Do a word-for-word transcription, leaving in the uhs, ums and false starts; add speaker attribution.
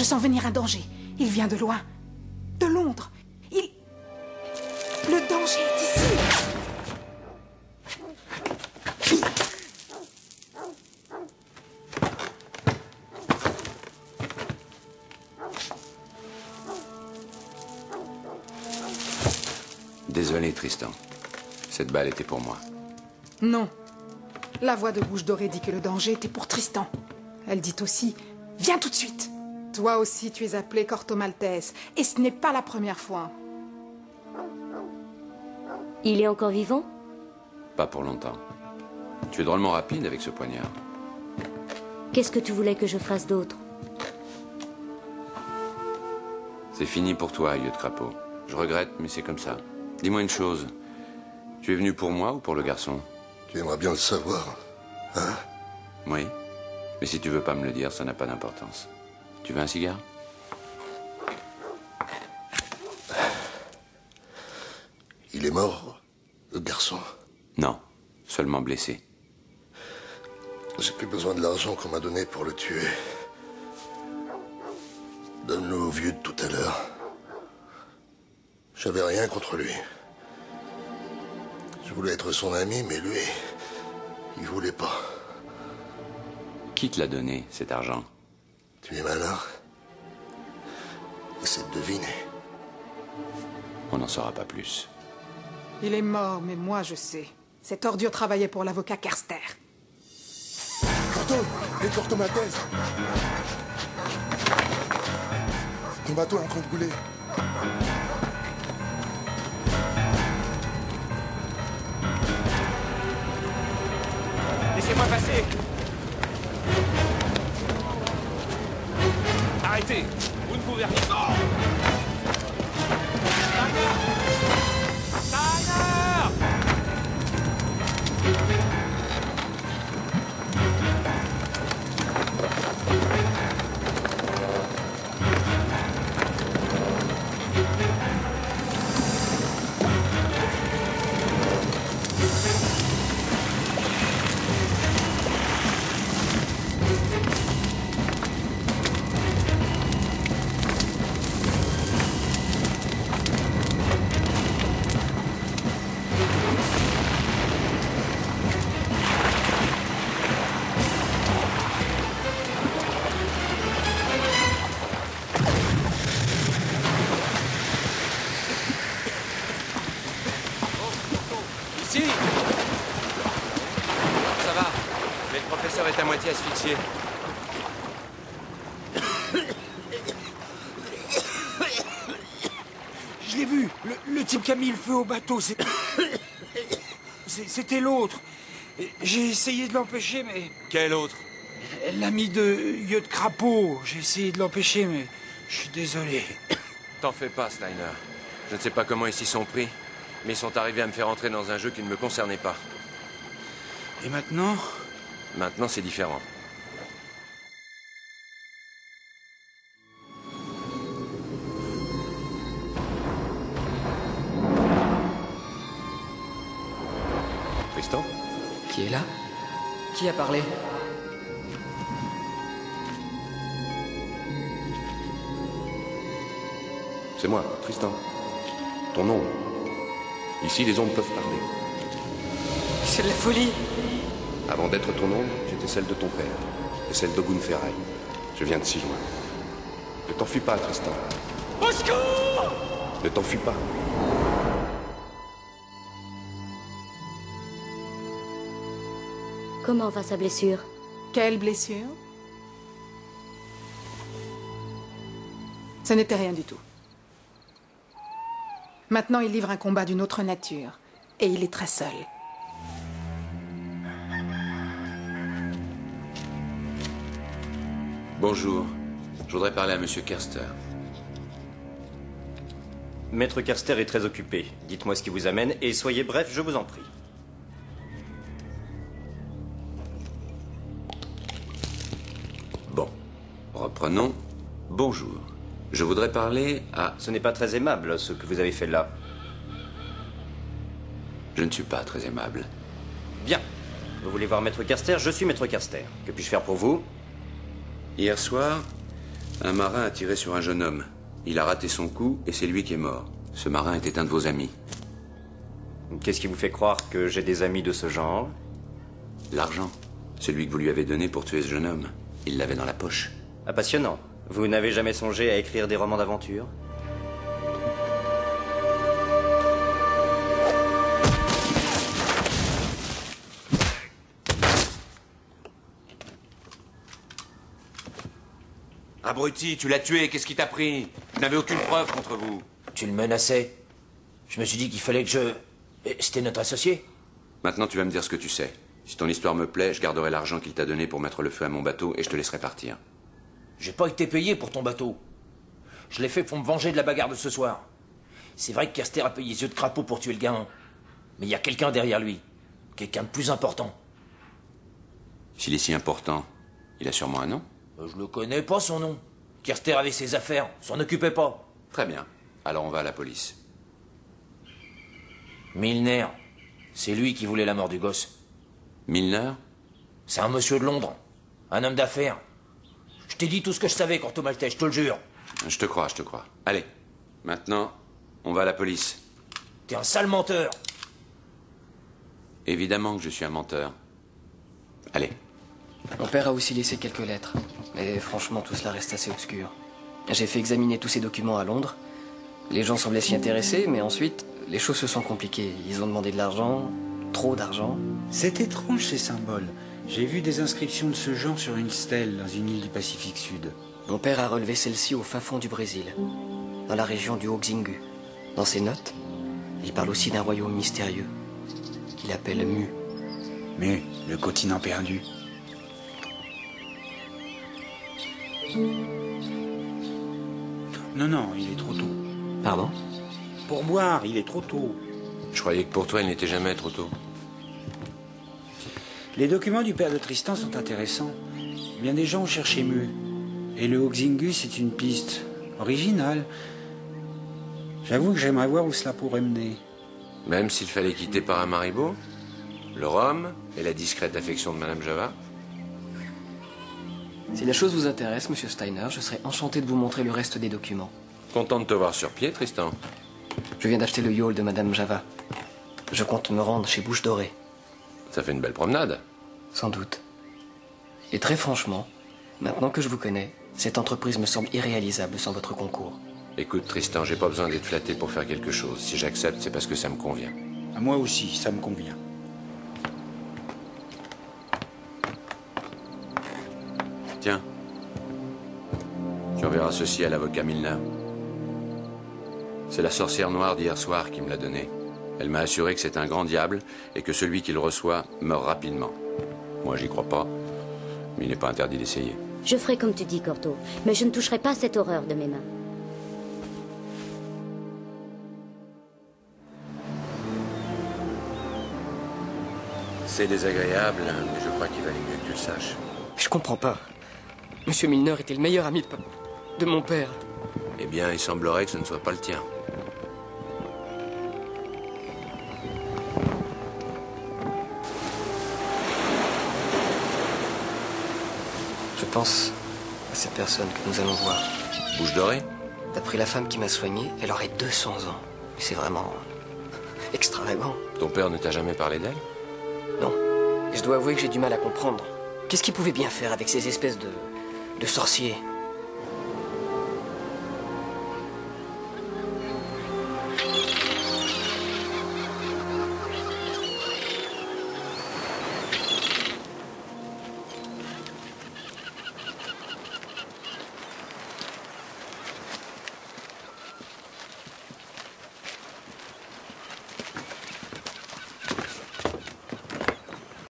Speaker 1: sens venir un danger. Il vient de loin. De Londres. Il... Le danger est ici.
Speaker 2: Désolé, Tristan. Cette balle était pour moi.
Speaker 1: Non. La voix de Bouche Dorée dit que le danger était pour Tristan. Elle dit aussi, viens tout de suite. Toi aussi, tu es appelé Corto Maltese. Et ce n'est pas la première fois.
Speaker 3: Il est encore vivant?
Speaker 2: Pas pour longtemps. Tu es drôlement rapide avec ce poignard.
Speaker 3: Qu'est-ce que tu voulais que je fasse d'autre?
Speaker 2: C'est fini pour toi, yeux de crapaud. Je regrette, mais c'est comme ça. Dis-moi une chose. Tu es venu pour moi ou pour le garçon?
Speaker 4: Tu aimerais bien le savoir, hein?
Speaker 2: Oui. Mais si tu veux pas me le dire, ça n'a pas d'importance. Tu veux un cigare?
Speaker 4: Il est mort, le garçon?
Speaker 2: Non, seulement blessé.
Speaker 4: J'ai plus besoin de l'argent qu'on m'a donné pour le tuer. Donne-le au vieux de tout à l'heure. J'avais rien contre lui. Je voulais être son ami, mais lui, il voulait pas.
Speaker 2: Qui te l'a donné, cet argent?
Speaker 4: Tu es malin. Essaie de deviner.
Speaker 2: On n'en saura pas plus.
Speaker 1: Il est mort, mais moi je sais. Cette ordure travaillait pour l'avocat Kerster.
Speaker 5: Corto, les Corto Maltese. Ton bateau est en train de couler.
Speaker 6: Laissez-moi passer. Arrêtez. Vous ne pouvez rien. Non. Est à moitié asphyxié.
Speaker 7: Je l'ai vu. Le, le type qui a mis le feu au bateau, c'est... C'était l'autre. J'ai essayé de l'empêcher, mais...
Speaker 6: Quel autre?
Speaker 7: L'ami de Yeux de Crapaud. J'ai essayé de l'empêcher, mais je suis désolé.
Speaker 6: T'en fais pas, Steiner. Je ne sais pas comment ils s'y sont pris, mais ils sont arrivés à me faire entrer dans un jeu qui ne me concernait pas.
Speaker 7: Et maintenant?
Speaker 6: Maintenant, c'est différent.
Speaker 2: Tristan?
Speaker 8: Qui est là? Qui a parlé?
Speaker 9: C'est moi, Tristan. Ton nom. Ici, les ombres peuvent parler.
Speaker 8: C'est de la folie!
Speaker 9: Avant d'être ton ombre, j'étais celle de ton père, et celle d'Ogun Ferraille. Je viens de si loin. Ne t'enfuis pas, Tristan.
Speaker 8: Au secours!
Speaker 9: Ne t'enfuis pas.
Speaker 3: Comment va sa blessure?
Speaker 1: Quelle blessure? Ce n'était rien du tout. Maintenant, il livre un combat d'une autre nature. Et il est très seul.
Speaker 2: Bonjour. Je voudrais parler à Monsieur Kerster.
Speaker 10: Maître Kerster est très occupé. Dites-moi ce qui vous amène et soyez bref, je vous en prie.
Speaker 2: Bon. Reprenons. Bonjour. Je voudrais parler à...
Speaker 10: Ce n'est pas très aimable, ce que vous avez fait là.
Speaker 2: Je ne suis pas très aimable.
Speaker 10: Bien. Vous voulez voir Maître Kerster? Je suis Maître Kerster. Que puis-je faire pour vous?
Speaker 2: Hier soir, Un marin a tiré sur un jeune homme. Il a raté son coup et c'est lui qui est mort. Ce marin était un de vos amis.
Speaker 10: Qu'est-ce qui vous fait croire que j'ai des amis de ce genre?
Speaker 2: L'argent. Celui que vous lui avez donné pour tuer ce jeune homme. Il l'avait dans la poche.
Speaker 10: Ah, passionnant. Vous n'avez jamais songé à écrire des romans d'aventure?
Speaker 6: Abruti, tu l'as tué, qu'est-ce qui t'a pris? Je n'avais aucune preuve contre vous.
Speaker 11: Tu le menaçais. Je me suis dit qu'il fallait que je... C'était notre associé.
Speaker 2: Maintenant, tu vas me dire ce que tu sais. Si ton histoire me plaît, je garderai l'argent qu'il t'a donné pour mettre le feu à mon bateau et je te laisserai partir.
Speaker 11: J'ai pas été payé pour ton bateau. Je l'ai fait pour me venger de la bagarre de ce soir. C'est vrai que Kerster a payé les yeux de crapaud pour tuer le gamin. Mais il y a quelqu'un derrière lui. Quelqu'un de plus important.
Speaker 2: S'il est si important, il a sûrement un nom?
Speaker 11: Je le connais pas, son nom. Kerster avait ses affaires, s'en occupait pas.
Speaker 2: Très bien. Alors on va à la police.
Speaker 11: Milner. C'est lui qui voulait la mort du gosse.
Speaker 2: Milner?
Speaker 11: C'est un monsieur de Londres. Un homme d'affaires. Je t'ai dit tout ce que je savais, Corto Maltese, je te le jure.
Speaker 2: Je te crois, je te crois. Allez. Maintenant, on va à la police.
Speaker 11: T'es un sale menteur.
Speaker 2: Évidemment que je suis un menteur. Allez.
Speaker 8: Mon père a aussi laissé quelques lettres. Mais franchement, tout cela reste assez obscur. J'ai fait examiner tous ces documents à Londres. Les gens semblaient s'y intéresser, mais ensuite, les choses se sont compliquées. Ils ont demandé de l'argent, trop d'argent.
Speaker 7: C'est étrange ces symboles. J'ai vu des inscriptions de ce genre sur une stèle dans une île du Pacifique Sud.
Speaker 8: Mon père a relevé celle-ci au fin fond du Brésil, dans la région du Oxingu. Dans ses notes, il parle aussi d'un royaume mystérieux, qu'il appelle Mu.
Speaker 7: Mu, le continent perdu. Non, non, il est trop tôt.
Speaker 8: Pardon?
Speaker 7: Pour boire, il est trop tôt.
Speaker 6: Je croyais que pour toi, il n'était jamais trop tôt.
Speaker 7: Les documents du père de Tristan sont intéressants. Bien des gens ont cherché Mu. Et le Oxingu, c'est une piste originale. J'avoue que j'aimerais voir où cela pourrait mener.
Speaker 6: Même s'il fallait quitter Paramaribo, le rhum et la discrète affection de Madame Java.
Speaker 8: Si la chose vous intéresse, monsieur Steiner, je serais enchanté de vous montrer le reste des documents.
Speaker 6: Content de te voir sur pied, Tristan.
Speaker 8: Je viens d'acheter le yawl de Madame Java. Je compte me rendre chez Bouche Dorée.
Speaker 6: Ça fait une belle promenade.
Speaker 8: Sans doute. Et très franchement, maintenant que je vous connais, cette entreprise me semble irréalisable sans votre concours.
Speaker 6: Écoute, Tristan, j'ai pas besoin d'être flatté pour faire quelque chose. Si j'accepte, c'est parce que ça me convient.
Speaker 7: À moi aussi, ça me convient.
Speaker 2: Tiens. Tu enverras ceci à l'avocat Milner. C'est la sorcière noire d'hier soir qui me l'a donné. Elle m'a assuré que c'est un grand diable et que celui qui le reçoit meurt rapidement. Moi, j'y crois pas, mais il n'est pas interdit d'essayer.
Speaker 3: Je ferai comme tu dis, Corto, mais je ne toucherai pas cette horreur de mes mains.
Speaker 6: C'est désagréable, mais je crois qu'il valait mieux que tu le saches.
Speaker 8: Je comprends pas. Monsieur Milner était le meilleur ami de, de mon père.
Speaker 6: Eh bien, il semblerait que ce ne soit pas le tien.
Speaker 8: Je pense à cette personne que nous allons voir.
Speaker 6: Bouche Dorée?
Speaker 8: D'après la femme qui m'a soigné, elle aurait deux cents ans. C'est vraiment extravagant.
Speaker 6: Ton père ne t'a jamais parlé d'elle?
Speaker 8: Non. Et je dois avouer que j'ai du mal à comprendre. Qu'est-ce qu'il pouvait bien faire avec ces espèces de... de sorciers?